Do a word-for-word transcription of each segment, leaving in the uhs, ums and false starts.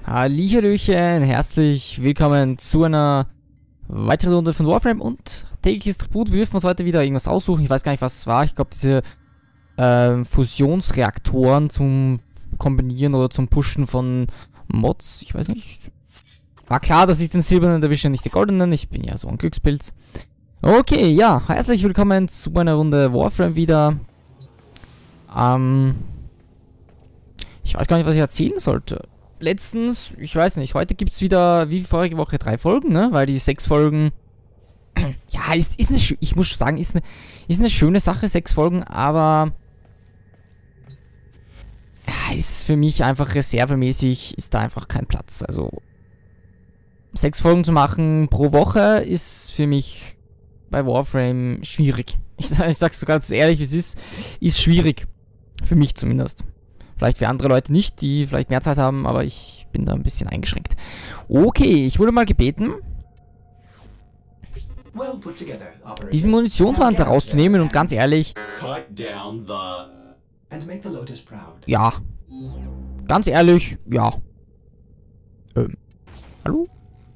Hallihallöchen, herzlich willkommen zu einer weiteren Runde von Warframe und tägliches Tribut. Wir dürfen uns heute wieder irgendwas aussuchen. Ich weiß gar nicht, was es war. Ich glaube, diese ähm, Fusionsreaktoren zum Kombinieren oder zum Pushen von Mods. Ich weiß nicht. War klar, dass ich den silbernen erwische, nicht den goldenen. Ich bin ja so ein Glückspilz. Okay, ja, herzlich willkommen zu einer Runde Warframe wieder. Ähm, ich weiß gar nicht, was ich erzählen sollte. Letztens, ich weiß nicht, heute gibt es wieder, wie vorige Woche, drei Folgen, ne? Weil die sechs Folgen, ja, ist, ist eine, ich muss sagen, ist eine, ist eine schöne Sache, sechs Folgen, aber ja, ist für mich einfach reservemäßig, ist da einfach kein Platz. Also, sechs Folgen zu machen pro Woche ist für mich bei Warframe schwierig. Ich, ich sag's sogar so ehrlich, wie es ist, ist schwierig. Für mich zumindest. Vielleicht für andere Leute nicht, die vielleicht mehr Zeit haben, aber ich bin da ein bisschen eingeschränkt. Okay, ich wurde mal gebeten, diesen Munitionswand herauszunehmen und ganz ehrlich, ja, ganz ehrlich, ja. Ähm, hallo?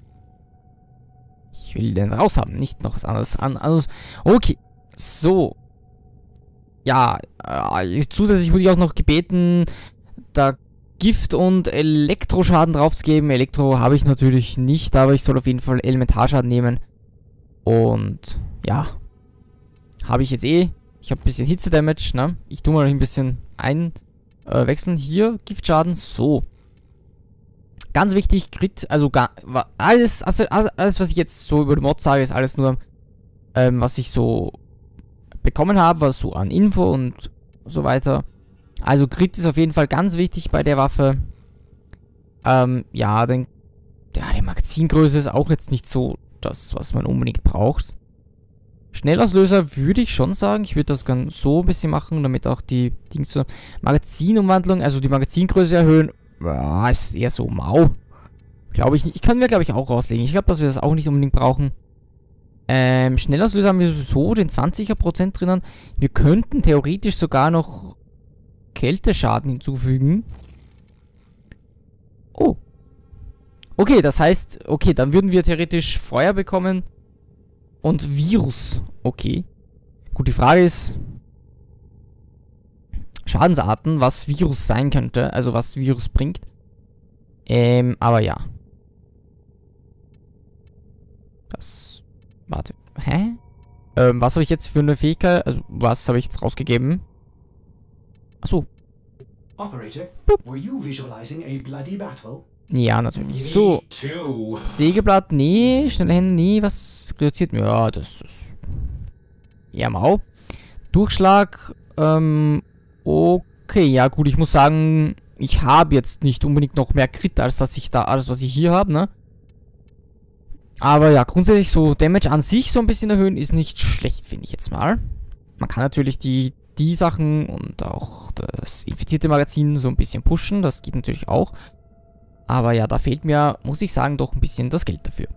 Ich will den raushaben, nicht noch was anderes an. Also, okay, so. Ja, äh, zusätzlich wurde ich auch noch gebeten, da Gift- und Elektroschaden draufzugeben. Elektro habe ich natürlich nicht, aber ich soll auf jeden Fall Elementarschaden nehmen. Und ja, habe ich jetzt eh. Ich habe ein bisschen Hitze-Damage, ne? Ich tue mal ein bisschen einwechseln. Äh, Hier, Giftschaden, so. Ganz wichtig, Crit, also gar, alles, also alles, was ich jetzt so über die Mod sage, ist alles nur, ähm, was ich so bekommen habe, was so an Info und so weiter. Also Crit ist auf jeden Fall ganz wichtig bei der Waffe. Ähm, ja, denn ja, die Magazingröße ist auch jetzt nicht so das, was man unbedingt braucht. Schnellauslöser würde ich schon sagen. Ich würde das ganz so ein bisschen machen, damit auch die Dings so Magazinumwandlung, also die Magazingröße erhöhen. Ja, ist eher so mau. Glaube ich nicht. Ich kann mir, glaube ich, auch rauslegen. Ich glaube, dass wir das auch nicht unbedingt brauchen. Ähm, Schnellauslöser haben wir so den zwanziger Prozent drinnen. Wir könnten theoretisch sogar noch Kälteschaden hinzufügen. Oh. Okay, das heißt, okay, dann würden wir theoretisch Feuer bekommen und Virus. Okay. Gut, die Frage ist Schadensarten, was Virus sein könnte, also was Virus bringt. Ähm, aber ja. Das... Warte, hä? Ähm, was habe ich jetzt für eine Fähigkeit? Also, was habe ich jetzt rausgegeben? Achso. Ja, natürlich. So. Sägeblatt, nee. Schnelle Hände, nee. Was reduziert? Ja, das ist... Ja, mau. Durchschlag, ähm... Okay, ja gut, ich muss sagen, ich habe jetzt nicht unbedingt noch mehr Crit, als dass ich da alles, was ich hier habe, ne? Aber ja, grundsätzlich so Damage an sich so ein bisschen erhöhen ist nicht schlecht, finde ich jetzt mal. Man kann natürlich die, die Sachen und auch das infizierte Magazin so ein bisschen pushen, das geht natürlich auch. Aber ja, da fehlt mir, muss ich sagen, doch ein bisschen das Geld dafür.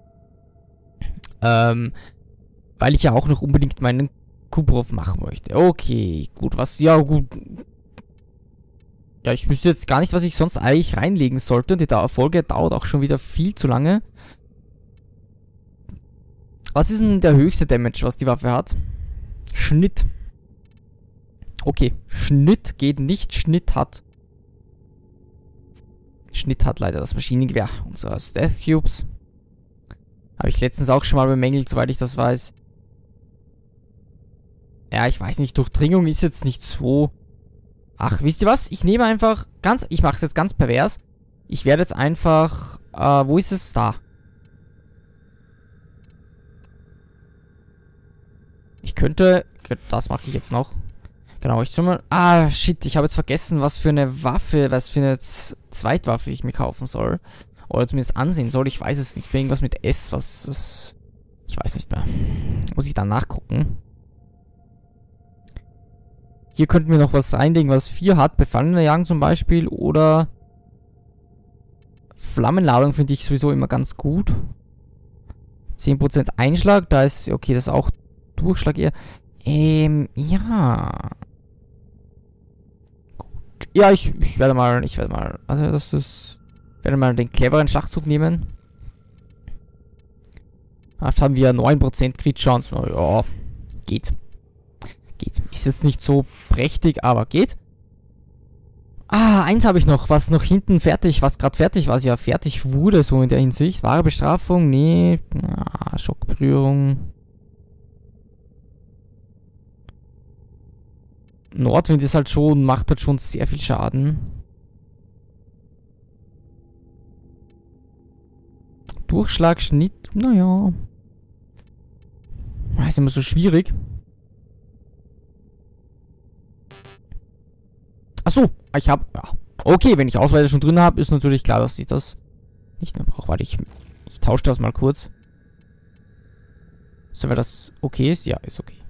Ähm, weil ich ja auch noch unbedingt meinen Kubrov machen möchte. Okay, gut, was, ja gut. Ja, ich wüsste jetzt gar nicht, was ich sonst eigentlich reinlegen sollte. Die Folge dauert auch schon wieder viel zu lange. Was ist denn der höchste Damage, was die Waffe hat? Schnitt. Okay, Schnitt geht nicht. Schnitt hat... Schnitt hat leider das Maschinengewehr unseres Death Cubes. Habe ich letztens auch schon mal bemängelt, soweit ich das weiß. Ja, ich weiß nicht, Durchdringung ist jetzt nicht so... Ach, wisst ihr was? Ich nehme einfach ganz... Ich mache es jetzt ganz pervers. Ich werde jetzt einfach... Äh, wo ist es? Da. Ich könnte... Das mache ich jetzt noch. Genau, ich soll mal... Ah, shit, ich habe jetzt vergessen, was für eine Waffe, was für eine Z Zweitwaffe ich mir kaufen soll. Oder zumindest ansehen soll. Ich weiß es nicht. Irgendwas mit S, was ist... Ich weiß nicht mehr. Muss ich dann nachgucken. Hier könnten wir noch was reinlegen, was vier hat. Befallener Jagen zum Beispiel. Oder... Flammenladung finde ich sowieso immer ganz gut. zehn Prozent Einschlag. Da ist... Okay, das ist auch... Durchschlag eher. Ähm, ja. Gut. Ja, ich, ich werde mal, ich werde mal, also das ist Ich werde mal den cleveren Schachzug nehmen. Jetzt haben wir neun Prozent Crit-Chance. Naja, geht. Geht. Ist jetzt nicht so prächtig, aber geht. Ah, eins habe ich noch, was noch hinten fertig, was gerade fertig war, ja fertig wurde, so in der Hinsicht. Wahre Bestrafung, nee. Ah, Schockberührung. Nordwind ist halt schon, macht halt schon sehr viel Schaden. Durchschlag, Schnitt, naja. Ist immer so schwierig. Achso, ich habe... Ja. Okay, wenn ich Ausweise schon drin habe, ist natürlich klar, dass ich das nicht mehr brauche. Warte, ich, ich tausche das mal kurz. So, wenn das okay ist? Ja, ist okay.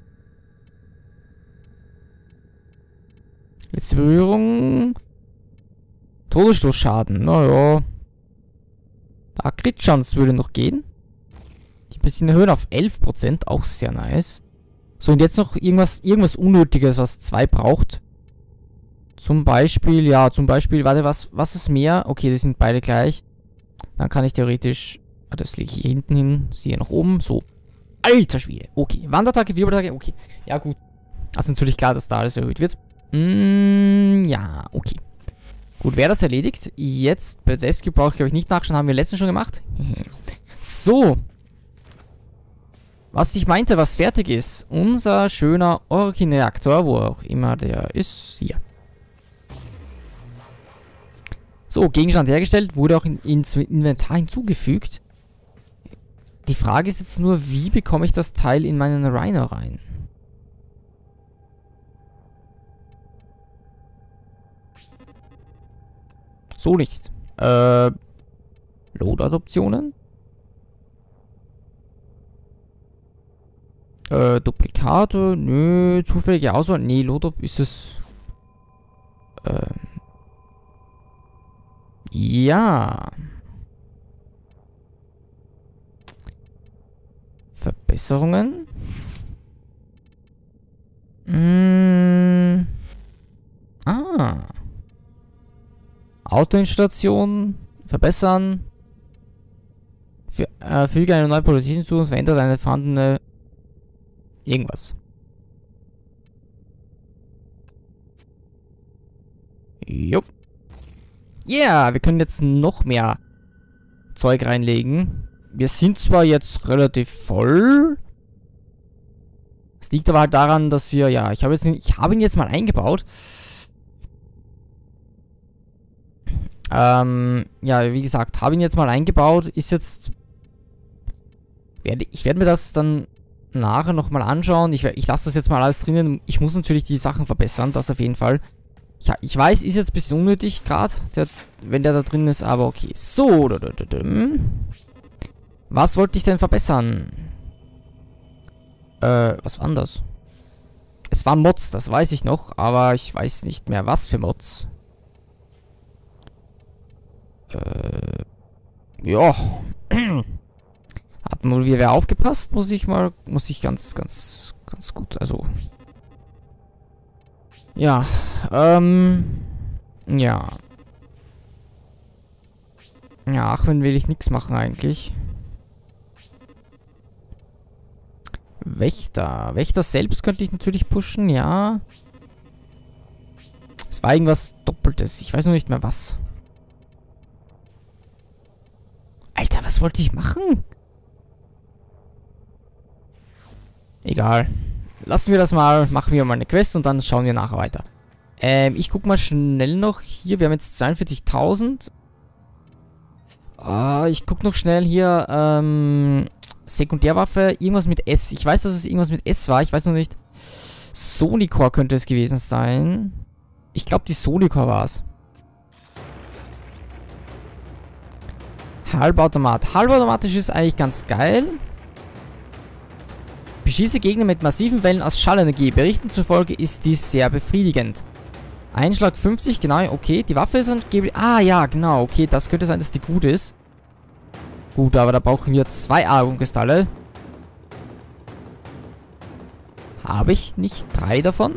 Letzte Berührung. Todesstoßschaden. Naja. Da Crit-Chance würde noch gehen. Die ein bisschen erhöhen auf elf Prozent. Auch sehr nice. So, und jetzt noch irgendwas, irgendwas Unnötiges, was zwei braucht. Zum Beispiel, ja, zum Beispiel, warte, was, was ist mehr? Okay, die sind beide gleich. Dann kann ich theoretisch, das lege ich hier hinten hin, siehe nach oben, so. Alter Schwede, okay. Wanderattacke, Wirbelattacke, okay. Ja, gut. Also natürlich klar, dass da alles erhöht wird. Mm, ja, okay. Gut, wäre das erledigt. Jetzt, bei Rescue brauche ich, glaube ich, nicht nachschauen, haben wir letztens schon gemacht. So. Was ich meinte, was fertig ist. Unser schöner Orkin-Reaktor, wo auch immer der ist, hier. So, Gegenstand hergestellt, wurde auch in, ins Inventar hinzugefügt. Die Frage ist jetzt nur, wie bekomme ich das Teil in meinen Rhino rein? So nicht. Äh, Loadout-Optionen? Äh, Duplikate? Nö, zufällige Auswahl? Nee, Loadout ist es... Ähm... Ja. Verbesserungen. Mm. Ah. Autoinstallation. Verbessern. Für, äh, füge eine neue Politik hinzu und verändert eine vorhandene irgendwas. Jupp. Ja, yeah, wir können jetzt noch mehr Zeug reinlegen. Wir sind zwar jetzt relativ voll. Es liegt aber halt daran, dass wir, ja, ich habe jetzt, ich habe ihn jetzt mal eingebaut. Ähm, ja, wie gesagt, habe ihn jetzt mal eingebaut. Ist jetzt, werde, ich werde mir das dann nachher nochmal anschauen. Ich, ich lasse das jetzt mal alles drinnen. Ich muss natürlich die Sachen verbessern, das auf jeden Fall. Ja, ich weiß, ist jetzt ein bisschen unnötig gerade, wenn der da drin ist, aber okay. So. Was wollte ich denn verbessern? Äh, was war anders? Es waren Mods, das weiß ich noch, aber ich weiß nicht mehr, was für Mods. Äh, ja. Hat mal wieder aufgepasst, muss ich mal, muss ich ganz, ganz, ganz gut, also... Ja, ähm, ja. Ja, Achwen will ich nichts machen eigentlich. Wächter. Wächter selbst könnte ich natürlich pushen, ja. Es war irgendwas Doppeltes. Ich weiß noch nicht mehr was. Alter, was wollte ich machen? Egal. Lassen wir das mal, machen wir mal eine Quest und dann schauen wir nachher weiter. Ähm, ich guck mal schnell noch hier. Wir haben jetzt zweiundvierzigtausend. Ah, ich guck noch schnell hier. Ähm, Sekundärwaffe, irgendwas mit S. Ich weiß, dass es irgendwas mit S war. Ich weiß noch nicht. Sonicor könnte es gewesen sein. Ich glaube, die Sonicor war es. Halbautomat. Halbautomatisch ist eigentlich ganz geil. Beschieße Gegner mit massiven Wellen aus Schallenergie. Berichten zufolge ist dies sehr befriedigend. Einschlag fünfzig, genau, okay. Die Waffe ist angeblich... Ah, ja, genau, okay. Das könnte sein, dass die gut ist. Gut, aber da brauchen wir zwei Argon-Kristalle. Habe ich nicht drei davon?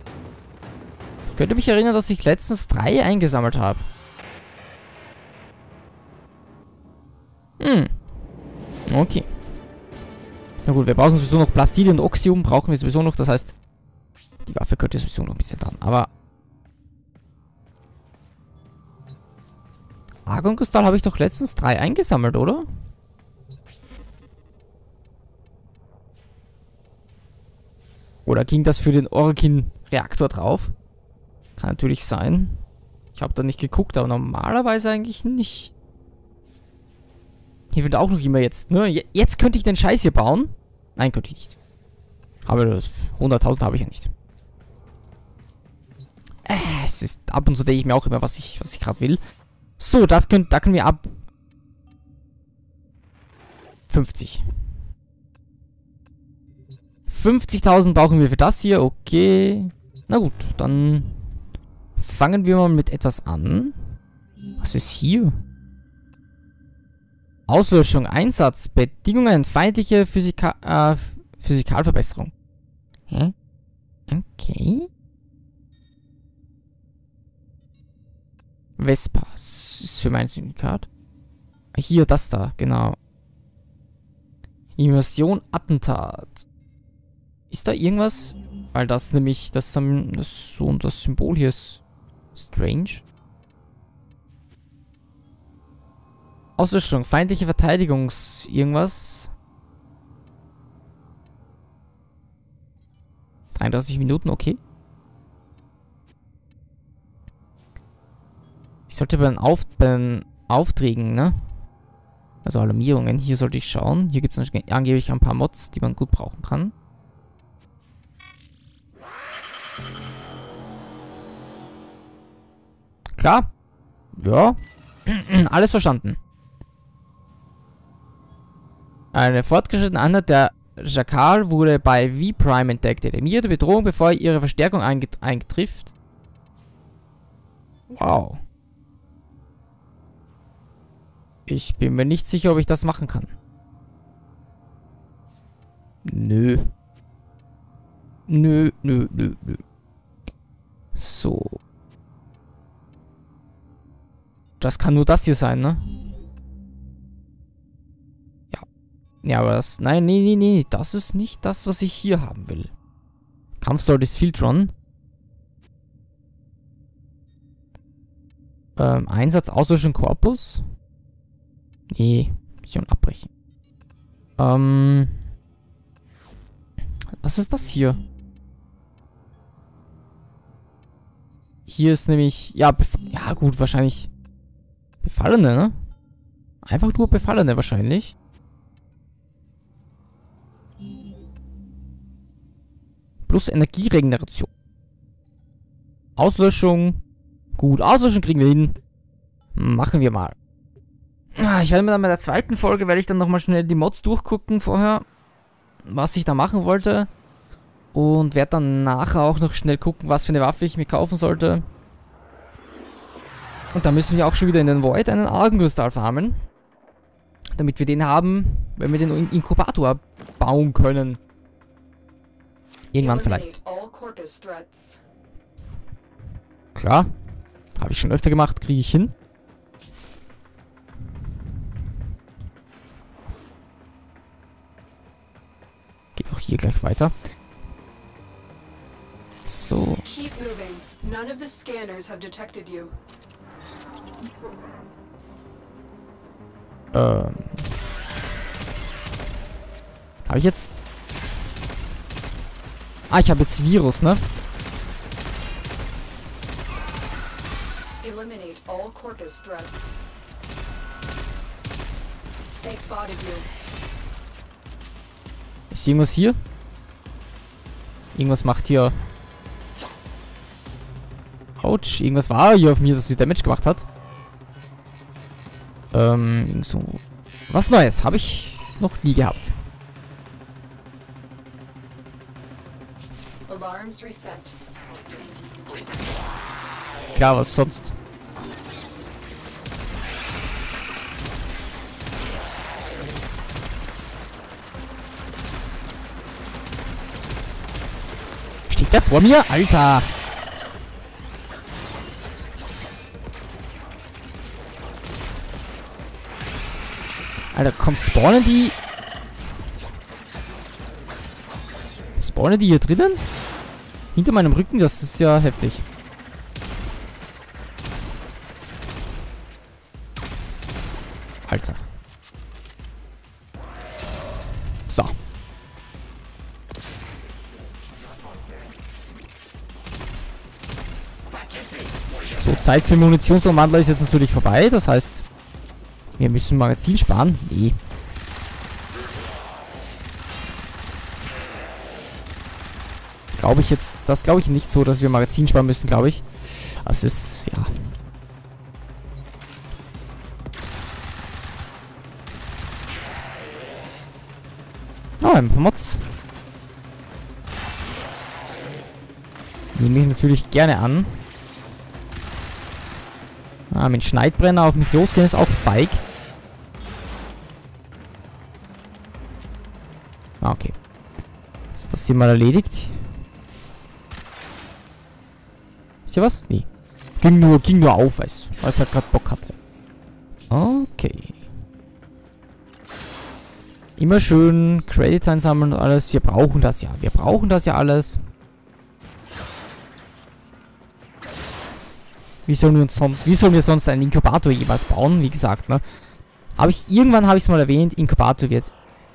Ich könnte mich erinnern, dass ich letztens drei eingesammelt habe. Hm. Okay. Na gut, wir brauchen sowieso noch Plastid und Oxium. Brauchen wir sowieso noch. Das heißt, die Waffe könnte sowieso noch ein bisschen dran. Aber Argonkristall habe ich doch letztens drei eingesammelt, oder? Oder ging das für den Orkin-Reaktor drauf? Kann natürlich sein. Ich habe da nicht geguckt, aber normalerweise eigentlich nicht. Hier wird auch noch immer jetzt, ne? Jetzt könnte ich den Scheiß hier bauen. Nein, könnte ich nicht. Aber das hunderttausend habe ich ja nicht. Äh, es ist ab und zu denke ich mir auch immer, was ich, was ich gerade will. So, das können, da können wir ab fünfzig. fünfzigtausend brauchen wir für das hier, okay. Na gut, dann fangen wir mal mit etwas an. Was ist hier? Auslöschung, Einsatz, Bedingungen, feindliche Physika äh, Physikalverbesserung. Hä? Okay. Vespa, das ist für mein Syndikat. Hier, das da, genau. Invasion, Attentat. Ist da irgendwas? Weil das nämlich, das, das so und das Symbol hier ist strange. Auslöschung, feindliche Verteidigungs... irgendwas. dreiunddreißig Minuten, okay. Ich sollte bei den, Auf bei den Aufträgen, ne? Also Alarmierungen, hier sollte ich schauen. Hier gibt es angeblich ein paar Mods, die man gut brauchen kann. Klar. Ja. Alles verstanden. Eine fortgeschrittene Einheit der Jakar wurde bei V-Prime entdeckt. Eliminierte Bedrohung, bevor ihre Verstärkung einget eingetrifft. Wow. Ich bin mir nicht sicher, ob ich das machen kann. Nö. Nö, nö, nö, nö. So. Das kann nur das hier sein, ne? Ja. Ja, aber das... Nein, nee, nee, nee. Das ist nicht das, was ich hier haben will. Kampfsold ist Filtron. Ähm, Einsatz, Auslöschung, Korpus. Nee. Mission abbrechen. Ähm... Was ist das hier? Hier ist nämlich... Ja, Bef ja gut, wahrscheinlich... Befallene, ne? Einfach nur Befallene wahrscheinlich. Plus Energieregeneration. Auslöschung. Gut, Auslöschung kriegen wir hin. Machen wir mal. Ah, ich werde mir dann bei der zweiten Folge, werde ich dann nochmal schnell die Mods durchgucken vorher. Was ich da machen wollte. Und werde dann nachher auch noch schnell gucken, was für eine Waffe ich mir kaufen sollte. Und da müssen wir auch schon wieder in den Void einen Argenkristall farmen. Damit wir den haben, wenn wir den Inkubator bauen können. Irgendwann vielleicht. Klar. Habe ich schon öfter gemacht, kriege ich hin. Geht auch hier gleich weiter. So. Ähm. Habe ich jetzt... Ah, ich habe jetzt Virus, ne? Eliminate all Corpus threats. They spotted you. Ist irgendwas hier? Irgendwas macht hier... Autsch, irgendwas war hier auf mir, das sie Damage gemacht hat. Ähm, so. Was Neues habe ich noch nie gehabt. Alarms reset. Klar, was sonst? Steht der vor mir? Alter! Alter, komm, spawnen die... Spawnen die hier drinnen? Hinter meinem Rücken? Das ist ja heftig. Alter. So. So, Zeit für Munitionsumwandler ist jetzt natürlich vorbei. Das heißt, wir müssen Magazin sparen. Nee. Glaube ich jetzt, das glaube ich nicht so, dass wir Magazin sparen müssen, glaube ich. Das ist, ja. Oh, ein paar Mods. Nehme ich natürlich gerne an. Ah, mit Schneidbrenner auf mich losgehen ist auch feig. Ah, okay. Ist das hier mal erledigt? Ist hier was? Nee. Ging nur, ging nur auf, weil es halt gerade Bock hatte. Okay. Immer schön Credits einsammeln und alles. Wir brauchen das ja. Wir brauchen das ja alles. Wie sollen wir uns sonst, wie sollen wir sonst einen Inkubator jeweils bauen? Wie gesagt, ne? Habe ich, irgendwann habe ich es mal erwähnt, Inkubator wird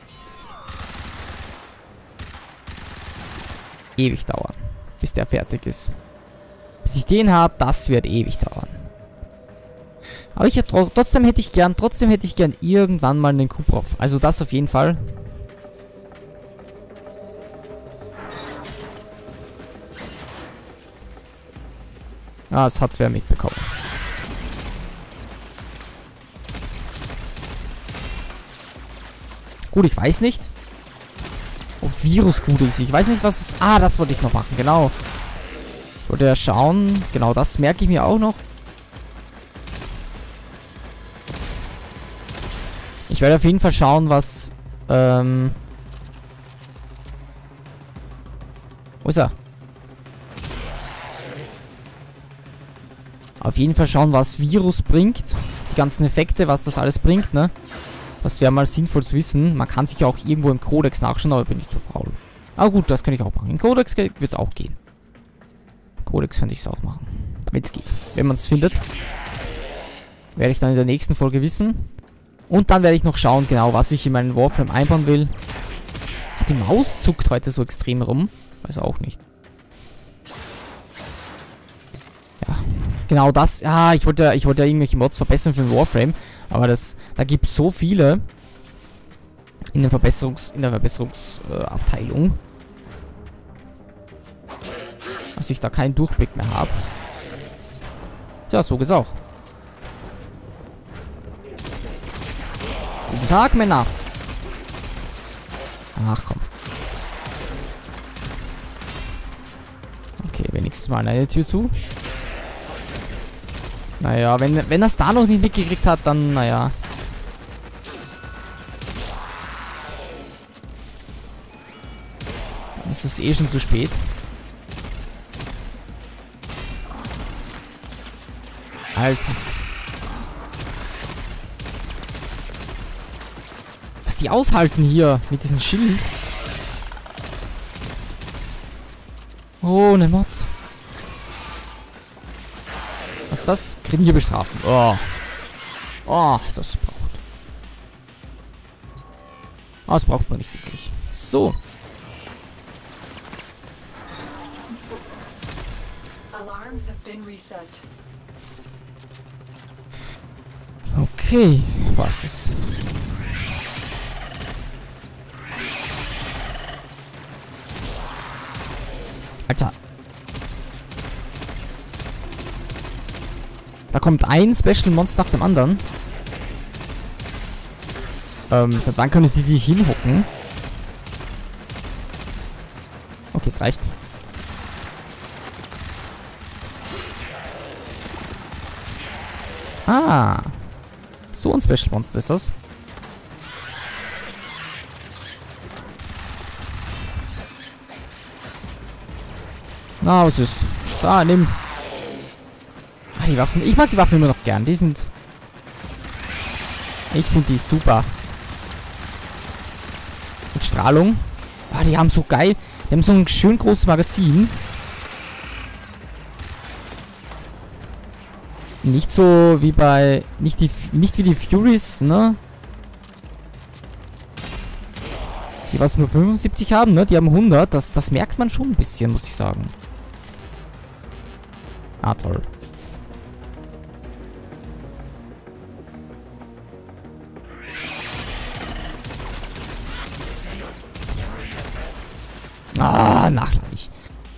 ewig dauern, bis der fertig ist. Bis ich den habe, das wird ewig dauern. Aber ich hätte, trotzdem hätte ich gern, trotzdem hätte ich gern irgendwann mal einen Kuprov. Also das auf jeden Fall. Ah, es hat wer mitbekommen. Gut, ich weiß nicht, ob Virus gut ist. Ich weiß nicht, was es... Ah, das wollte ich noch machen, genau. Ich wollte ja schauen. Genau, das merke ich mir auch noch. Ich werde auf jeden Fall schauen, was... Ähm... Wo ist er? Auf jeden Fall schauen, was Virus bringt. Die ganzen Effekte, was das alles bringt, ne? Das wäre mal sinnvoll zu wissen. Man kann sich ja auch irgendwo im Codex nachschauen, aber bin ich zu faul. Aber gut, das könnte ich auch machen. Im Codex wird es auch gehen. Im Codex könnte ich es auch machen. Damit es geht. Wenn man es findet. Werde ich dann in der nächsten Folge wissen. Und dann werde ich noch schauen, genau, was ich in meinen Warframe einbauen will. Hat die Maus zuckt heute so extrem rum. Weiß auch nicht. Ja. Genau das. Ja, ich wollte, ich wollte ja irgendwelche Mods verbessern für den Warframe. Aber das, da gibt es so viele in der Verbesserungs, in der Verbesserungsabteilung, äh, dass ich da keinen Durchblick mehr habe. Tja, so geht's auch. Guten Tag, Männer. Ach komm. Okay, wenigstens mal eine Tür zu. Naja, wenn, wenn er es da noch nicht mitgekriegt hat, dann, naja. Dann ist es eh schon zu spät. Alter. Was die aushalten hier mit diesem Schild. Oh, ne Mod. Was ist das? Kriegen bestrafen. Oh. Oh, das braucht. Oh, das braucht man nicht wirklich. So. Okay. Was ist? Alter. Da kommt ein Special Monster nach dem anderen. Ähm, so dann können sie die hinhocken. Okay, es reicht. Ah. So ein Special Monster ist das. Na, was ist? Da, nimm. Die Waffen. Ich mag die Waffen immer noch gern. Die sind... Ich finde die super. Mit Strahlung. Ah, die haben so geil. Die haben so ein schön großes Magazin. Nicht so wie bei... Nicht, die, nicht wie die Furies, ne? Die was nur fünfundsiebzig haben, ne? Die haben hundert. Das, das merkt man schon ein bisschen, muss ich sagen. Ah, toll. Ah, nachladig.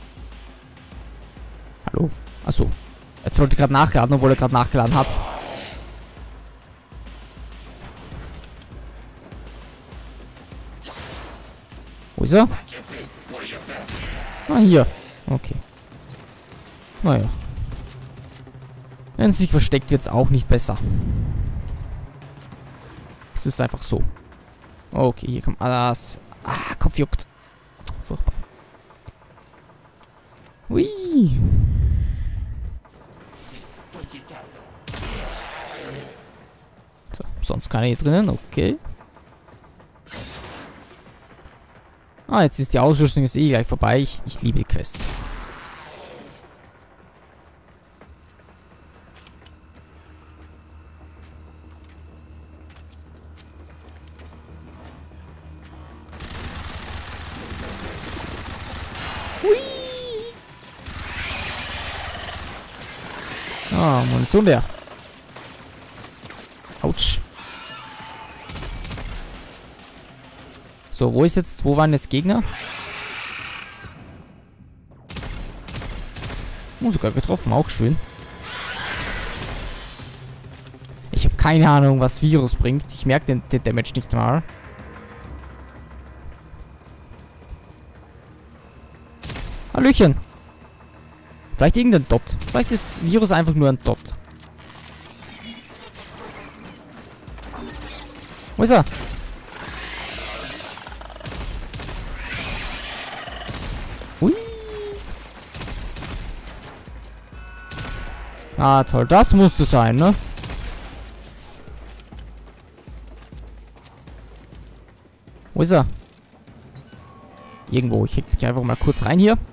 Hallo? Achso. Jetzt wollte ich gerade nachladen, obwohl er gerade nachgeladen hat. Wo ist er? Ah, hier. Okay. Naja. Wenn es sich versteckt, wird es auch nicht besser. Es ist einfach so. Okay, hier kommt alles. Ah, Kopf juckt. Furchtbar. Hui. So, sonst keine hier drinnen. Okay. Ah, jetzt ist die Ausrüstung ist eh gleich vorbei. Ich, ich liebe die Quests. Ah, Munition leer. Autsch. So, wo ist jetzt, wo waren jetzt Gegner? Oh, sogar getroffen, auch schön. Ich habe keine Ahnung, was Virus bringt. Ich merke den, den Damage nicht mal. Hallöchen. Vielleicht irgendein Dot. Vielleicht ist Virus einfach nur ein Dot. Wo ist er? Hui. Ah, toll. Das musste sein, ne? Wo ist er? Irgendwo. Ich häng mich einfach mal kurz rein hier.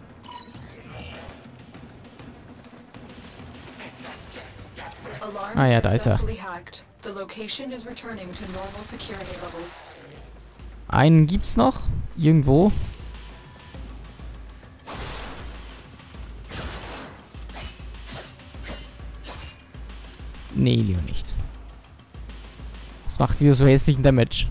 Ah ja, da ist er. Einen gibt's noch. Irgendwo. Nee, lieber nicht. Das macht wieder so hässlichen Damage.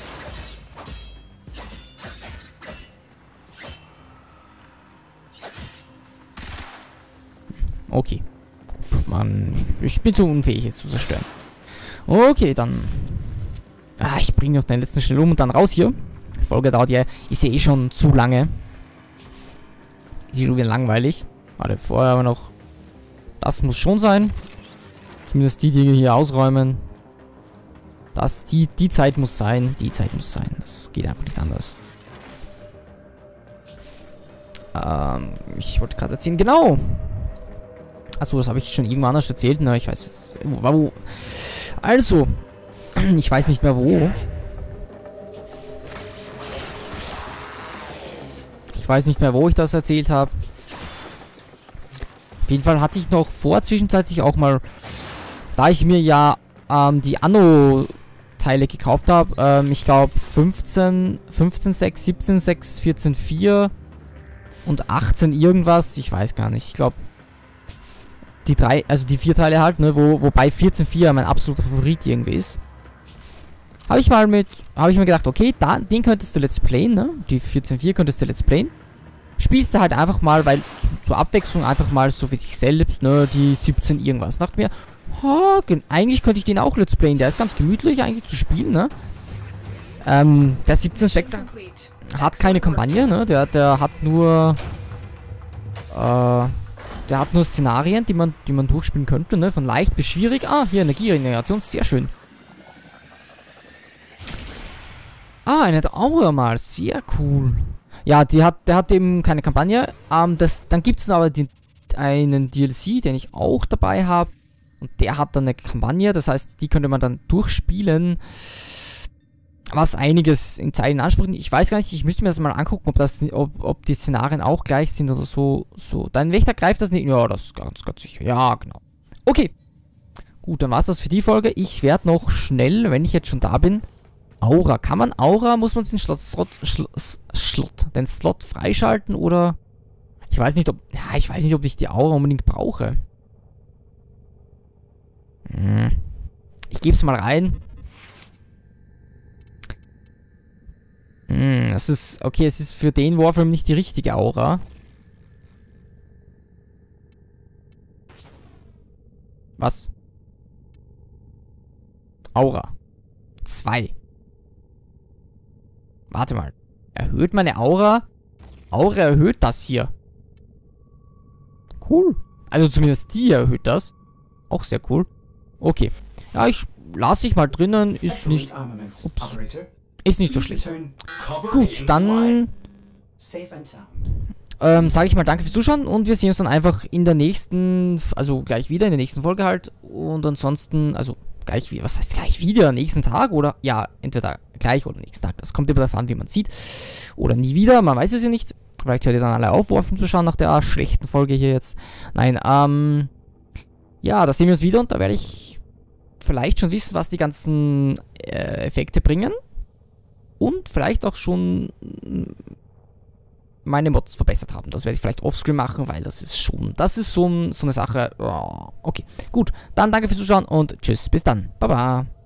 Okay. Mann, ich bin zu unfähig, es zu zerstören. Okay, dann... Ah, ich bringe noch den letzten schnell um und dann raus hier. Die Folge dauert ja, ist ja eh schon zu lange. Die ist schon wieder langweilig. Warte, vorher aber noch... Das muss schon sein. Zumindest die Dinge hier ausräumen. Das, die, die Zeit muss sein. Die Zeit muss sein. Das geht einfach nicht anders. Ähm, ich wollte gerade erzählen, genau. Achso, das habe ich schon irgendwann anders erzählt. Na, ich weiß jetzt. Wo? Also, ich weiß nicht mehr wo. Ich weiß nicht mehr, wo ich das erzählt habe. Auf jeden Fall hatte ich noch vor, zwischenzeitlich auch mal, da ich mir ja ähm, die Anno-Teile gekauft habe, ähm, ich glaube fünfzehn, fünfzehn Punkt sechs, siebzehn Punkt sechs, vierzehn Punkt vier und achtzehn irgendwas, ich weiß gar nicht, ich glaube die drei, also die vier Teile halt, ne, wo, wobei vierzehn Punkt vier mein absoluter Favorit irgendwie ist. Habe ich mal mit, habe ich mir gedacht, okay, da, den könntest du let's playen, ne, die vierzehn Punkt vier könntest du let's playen. Spielst du halt einfach mal, weil zu, zur Abwechslung einfach mal so wie dich selbst, ne, die siebzehn irgendwas. Dachte mir, ha, eigentlich könnte ich den auch let's playen, der ist ganz gemütlich eigentlich zu spielen, ne. Ähm, der siebzehn Punkt sechs hat keine Kampagne, ne, der, der hat nur, äh, Der hat nur Szenarien, die man, die man durchspielen könnte, ne? Von leicht bis schwierig. Ah, hier Energieregeneration, sehr schön. Ah, eine Aura mal, sehr cool. Ja, die hat, der hat eben keine Kampagne. Ähm, das, dann gibt es aber den, einen D L C, den ich auch dabei habe. Und der hat dann eine Kampagne, das heißt, die könnte man dann durchspielen. was einiges in Zeit in Anspruch nimmt. Ich weiß gar nicht, ich müsste mir das mal angucken, ob das, ob, ob die Szenarien auch gleich sind oder so. So, dein Wächter greift das nicht. Ja, das ist ganz, ganz sicher. Ja, genau. Okay. Gut, dann war es das für die Folge. Ich werde noch schnell, wenn ich jetzt schon da bin, Aura. Kann man Aura, muss man den Slot, Slot, Slot, Slot, den Slot freischalten oder... Ich weiß nicht, ob... Ja, ich weiß nicht, ob ich die Aura unbedingt brauche. Hm. Ich gebe es mal rein. Hm, das ist... Okay, es ist für den Warframe nicht die richtige Aura. Was? Aura. Zwei. Warte mal. Erhöht meine Aura? Aura erhöht das hier. Cool. Also zumindest die erhöht das. Auch sehr cool. Okay. Ja, ich lasse dich mal drinnen. Ist nicht... Ups. Ist nicht so schlecht. Gut, dann... Ähm, sage ich mal danke fürs Zuschauen und wir sehen uns dann einfach in der nächsten... Also gleich wieder in der nächsten Folge halt. Und ansonsten... Also... Gleich wie, was heißt gleich wieder? Nächsten Tag oder? Ja, entweder gleich oder nächsten Tag. Das kommt immer darauf an, wie man sieht. Oder nie wieder, man weiß es ja nicht. Vielleicht hört ihr dann alle auf, Warframe zu schauen nach der schlechten Folge hier jetzt. Nein, ähm... Ja, da sehen wir uns wieder und da werde ich vielleicht schon wissen, was die ganzen äh, Effekte bringen. Und vielleicht auch schon meine Mods verbessert haben. Das werde ich vielleicht offscreen machen, weil das ist schon, das ist so, so eine Sache. Oh, okay, gut. Dann danke fürs Zuschauen und tschüss, bis dann. Baba.